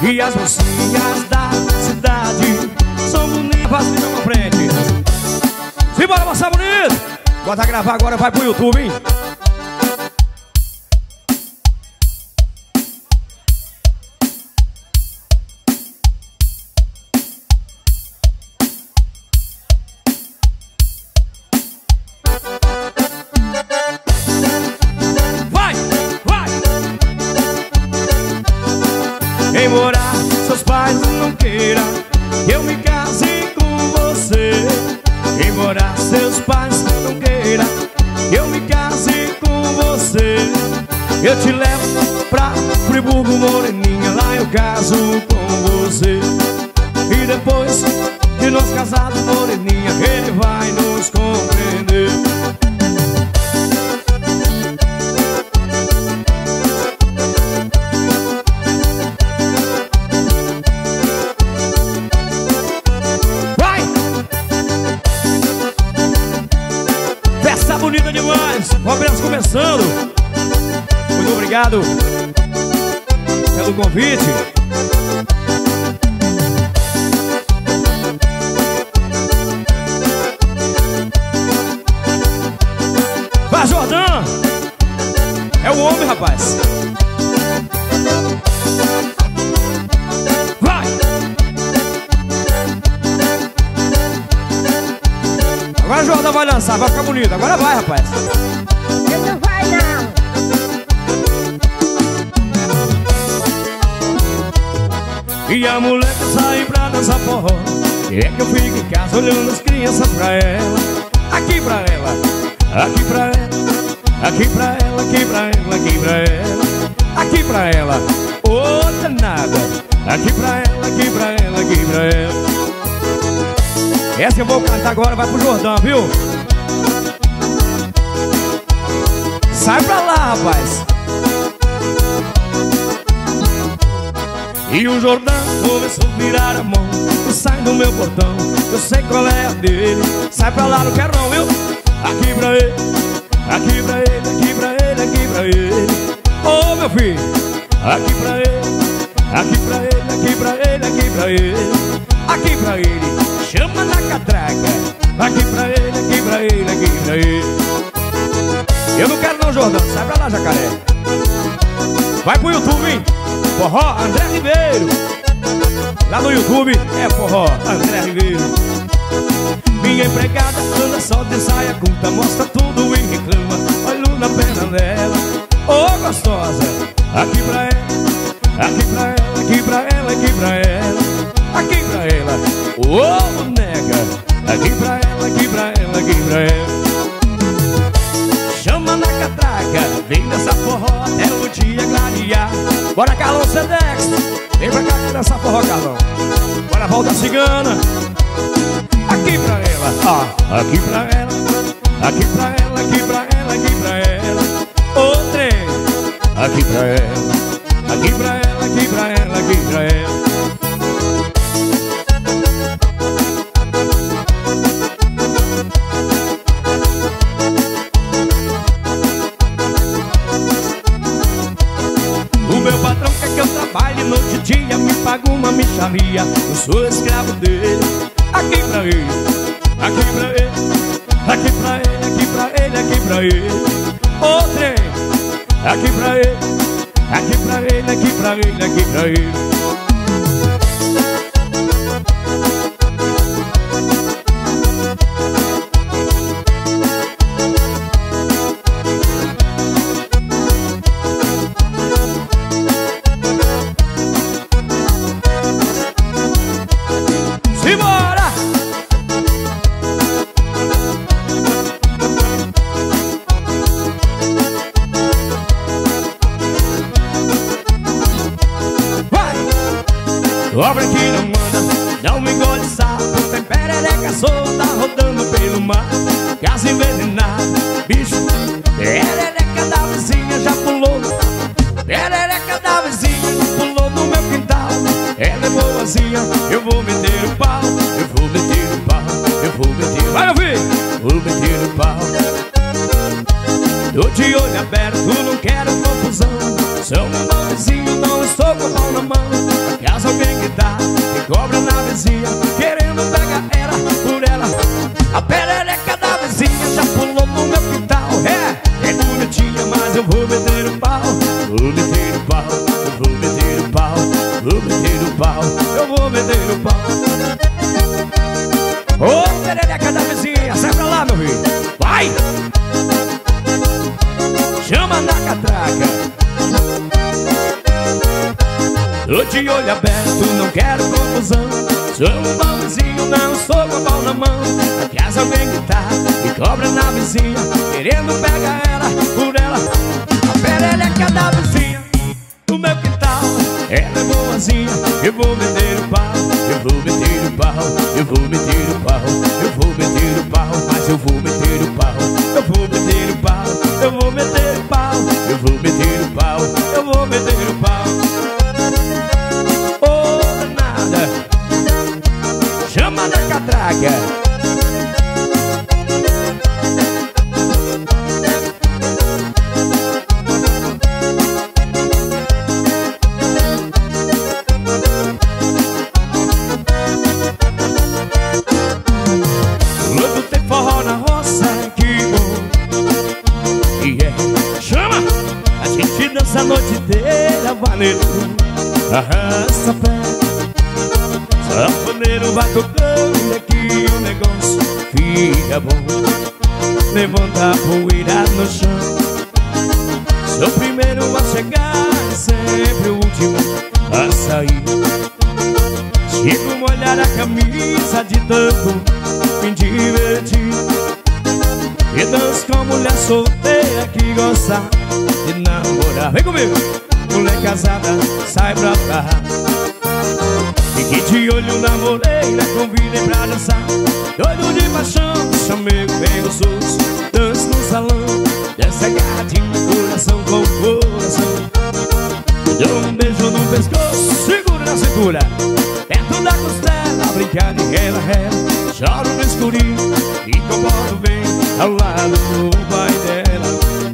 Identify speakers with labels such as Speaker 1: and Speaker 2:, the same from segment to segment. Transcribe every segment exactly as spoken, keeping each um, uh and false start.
Speaker 1: E as mocinhas da cidade são bonitas. Passa de pra frente. Simbora, moça bonita. Bota gravar agora, vai pro YouTube, hein? Embora seus pais não queiram que eu me case com você, embora seus pais não queiram que eu me case com você, eu te levo pra Friburgo, moreninha, lá eu caso com você. E depois de nós casados, moreninha, ele vai nos compreender. Bonita demais, o abraço começando. Muito obrigado pelo convite. Vai, Jordão! É o homem, rapaz. Vai! Agora a Jordão vai lançar, vai ficar bonito. Agora vai, rapaz.
Speaker 2: Ele não vai, não.
Speaker 1: E a mulher que sai pra dançar forró, é que eu fico em casa olhando as crianças pra ela. Aqui pra ela, aqui pra ela, aqui pra ela, aqui pra ela, aqui pra ela, aqui pra ela, outra nada. Aqui pra ela, aqui pra ela, aqui pra ela. Essa eu vou cantar agora, vai pro Jordão, viu? Sai pra lá, rapaz. E o Jordão começou a virar a mão. Tu sai do meu portão, eu sei qual é a dele. Sai pra lá, não quero não, viu? Aqui pra ele, aqui pra ele, aqui pra ele, aqui pra ele. Ô, meu filho, aqui pra ele, aqui pra ele, aqui pra ele, aqui pra ele, aqui pra ele. Chama na catraca. Aqui pra ele, aqui pra ele, aqui pra ele. Eu não quero não, Jordão, sai pra lá, jacaré. Vai pro YouTube, hein? Forró André Ribeiro. Lá no YouTube é Forró André Ribeiro. Minha empregada anda só de saia curta, mostra tudo e reclama, olho na perna dela. Ô, oh, gostosa. Aqui pra ela, aqui pra ela, aqui pra ela, aqui pra ela, aqui pra ela. Ô, oh, boneca. Aqui pra ela, aqui pra ela, aqui pra ela. Chama na catraca, vem dançar forró até o dia clarear. Bora, Carlão Sedex, vem pra cá que dançar forró, Carlão. Bora, volta cigana. Aqui pra ela, ó, aqui pra ela, aqui pra ela, aqui pra ela, aqui pra ela. O trem, aqui pra ela, aqui pra ela, aqui pra ela, aqui pra ela. O meu patrão quer que eu trabalhe noite e dia, me paga uma mixaria, eu sou escravo dele. Aqui pra ele, aqui pra ele, aqui pra ele, aqui pra ele, aqui pra ele. O trem, aqui pra ele, aqui pra ele, aqui pra ele, aqui pra ele. Simbora! Vai! Obra que não anda, não me engole sapo, tem perereca solta rodando pelo mar. Gás envenenado, bicho, perereca da vizinha já pulou. Perereca da vizinha pulou no meu quintal. Ela é boazinha, eu vou meter o pau, eu vou meter o pau, eu vou meter. Vai ouvir! Vou meter o pau. Tô de olho aberto, não quero confusão. Sou um bom vizinho, não estou com a mão na mão. Caso alguém gritar, me cobra na vizinha, querendo pegar ela por ela. A perereca da vizinha já pulou no meu quintal. É, é bonitinha, mas eu vou meter o pau. Vou meter o pau, eu vou meter o pau. Vou meter o pau, eu vou meter o pau. Ô, perereca da vizinha, sai pra lá, meu filho. Vai! Chama na catraca. Tô de olho aberto, não quero confusão. Sou um bom vizinho, não estou com a mão na mão. Caso alguém gritar, me cobra na vizinha, querendo pegar ela por ela. A perereca da vizinha, no meu quintal, ela é boazinha. Eu vou meter o pau, eu vou meter o pau, eu vou meter o pau, eu vou meter o pau, mas eu vou meter o pau, eu vou meter o pau, eu vou meter o pau, eu vou meter o pau, eu vou meter o pau. Ô, danada, chama na catraca. Quando tem forró na roça, que bom. E yeah. É, chama! A gente dança a noite inteira, vaneiro, arrasta pé. Sanfoneiro vai tocando, é que o negócio fica bom. Levanta a poeira no chão. Sou o primeiro a chegar, sempre o último a sair. Chego a molhar a camisa de tanto me divertir. E danço com mulher solteira que gosta de namorar. Vem comigo! Mulher casada, sai pra lá. Fiquei de olho na morena, convidei pra dançar. Doido de paixão, chamei bem gostoso. Danço no salão, dança agarradinho, coração com coração. Dou um beijo no pescoço, seguro na cintura, perto da costela, brincar de rela, rela. Choro no escurinho e incomodo bem ao lado do pai dela.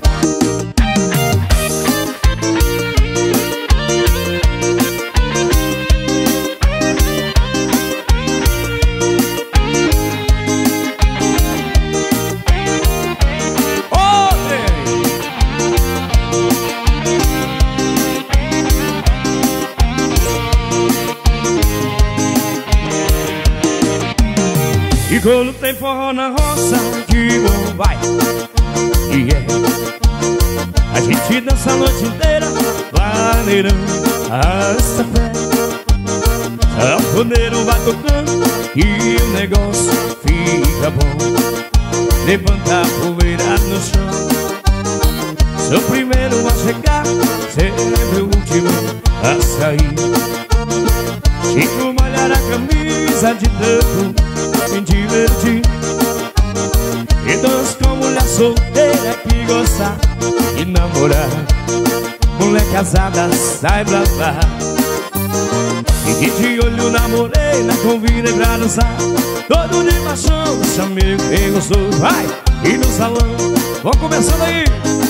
Speaker 1: E quando tem forró na roça, que bom, vai. E yeah. A gente dança a noite inteira, vaneirão, arrasta pé. Sanfoneiro vai tocando e o negócio fica bom. Levanta a poeira no chão. Sou o primeiro a chegar, sempre o último a sair. Chico molhar a camisa de tanto me divertir. E danço com mulher solteira que gosta de namorar. Mulher casada, sai pra lá. Fiquei de olho na morena, convidei pra dançar. Todo de paixão, chamei quem gostou. Vai! E no salão, vamos começando aí.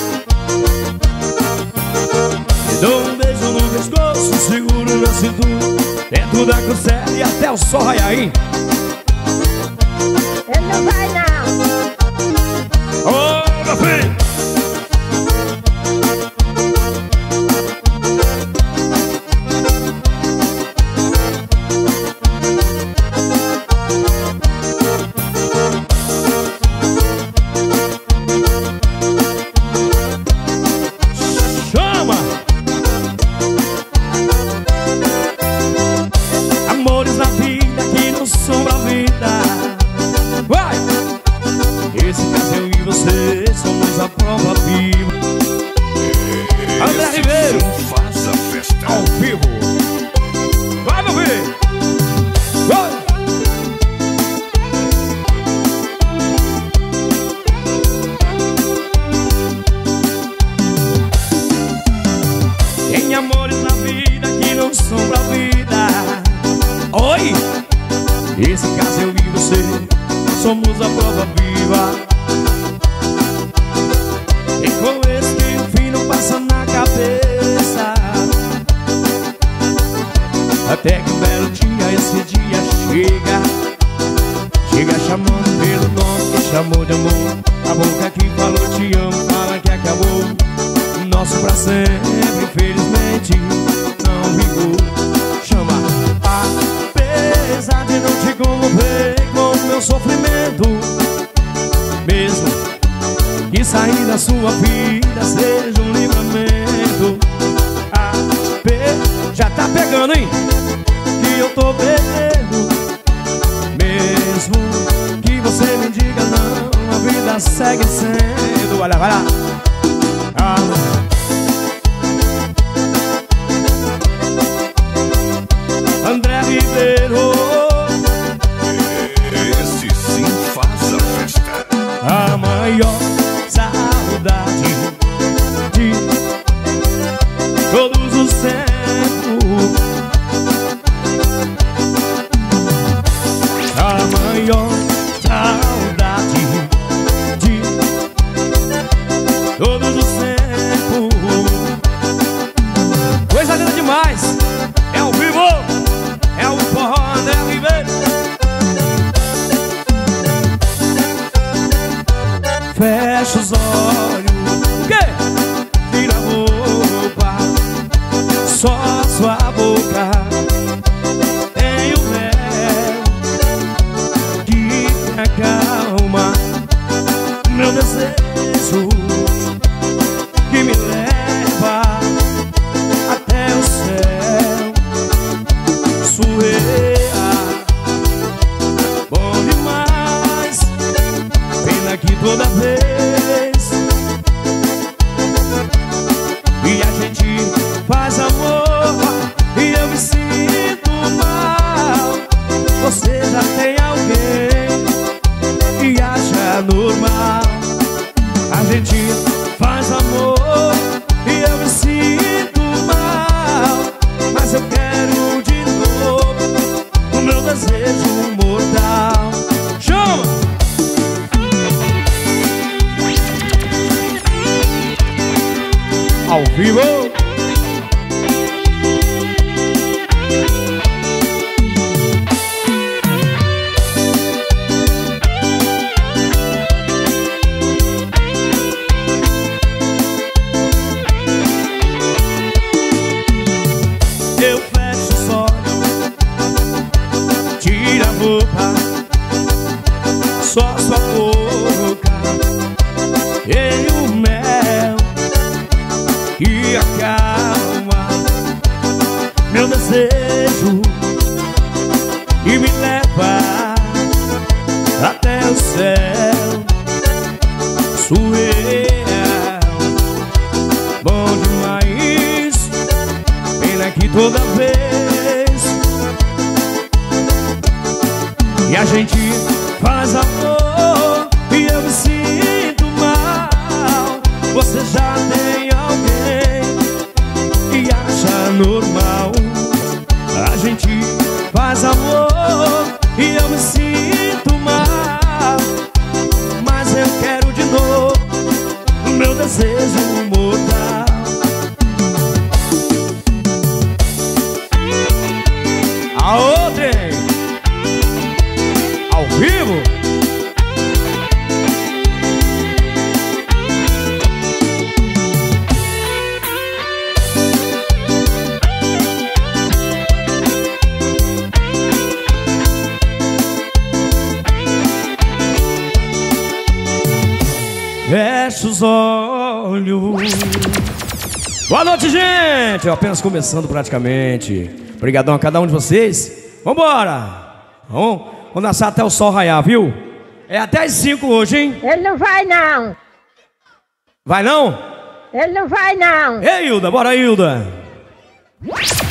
Speaker 1: E dou um beijo no pescoço, seguro na cintura, dentro da costela e até o sol raiar, hein?
Speaker 2: Ele não vai não.
Speaker 1: Ô, meu filho! Chama! Amores na vida que não sobra vida. Vai! Esse caso eu e você somos a prova viva. André Ribeiro,
Speaker 3: faz a festa
Speaker 1: ao vivo. Vai, meu filho! Vai! Tem amores na vida que não sobra vida. Oi! Esse caso eu e você somos a prova viva. E com Até que um belo dia, esse dia chega, chega chamando pelo nome que chamou de amor. A boca que falou te amo, fala que acabou. Nosso pra sempre, infelizmente, não vingou. Chama, apesar de não te comover com o meu sofrimento, mesmo que sair da sua vida seja um livramento. A P já tá pegando, hein? Que eu tô perdendo. Mesmo que você me diga não, a vida segue sendo. Vai lá, vai lá. Ah. André Ribeiro,
Speaker 3: esse sim faz a festa.
Speaker 1: a maior saudade de todos os tempos, a maior saudade de todos os tempos. Coisa linda demais, é ao vivo, é o forró André Ribeiro. Fecha os olhos, o quê? Tira a roupa, só a sua boca tem o mel que me acalma. Meu desejo que me leva até o céu. Sueira, bom demais, pena que toda vez e a gente faz amor e eu me sinto mal. Você já tem alguém e acha normal. A gente faz amor e eu me sinto mal, mas eu quero de novo o meu desejo mortal. Chama! Ao vivo! Eu fecho os olhos, tira a roupa, só sua boca e o mel que acalma meu desejo e me leva até o céu. Sueira, bom demais, pena que toda vez e a gente faz amor e eu me sinto mal. Você já tem alguém e acha normal. A gente faz amor e eu me sinto mal, mas eu quero de novo o meu desejo mortal. Aô, trem! Ao vivo! Fecha os olhos. Boa noite, gente! Apenas começando praticamente. Obrigadão a cada um de vocês. Vambora! Vamos, vamos dançar até o sol raiar, viu? É até as cinco hoje, hein?
Speaker 2: Ele não vai, não.
Speaker 1: Vai não?
Speaker 2: Ele não vai, não.
Speaker 1: Ei, Hilda, bora, Hilda!